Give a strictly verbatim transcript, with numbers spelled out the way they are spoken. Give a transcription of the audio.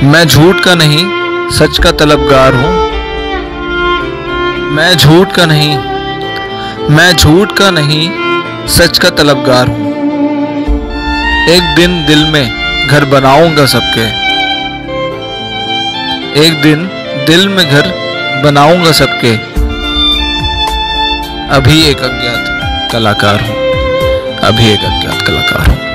मैं झूठ का नहीं सच का तलबगार हूँ। मैं झूठ का नहीं मैं झूठ का नहीं सच का तलबगार हूँ। एक दिन दिल में घर बनाऊंगा सबके। एक दिन दिल में घर बनाऊंगा सबके। अभी एक अज्ञात कलाकार हूँ। अभी एक अज्ञात कलाकार हूँ।